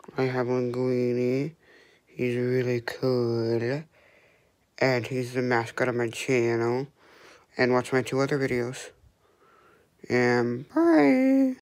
I have Linguine. He's really cool. And he's the mascot of my channel. And watch my 2 other videos. And bye!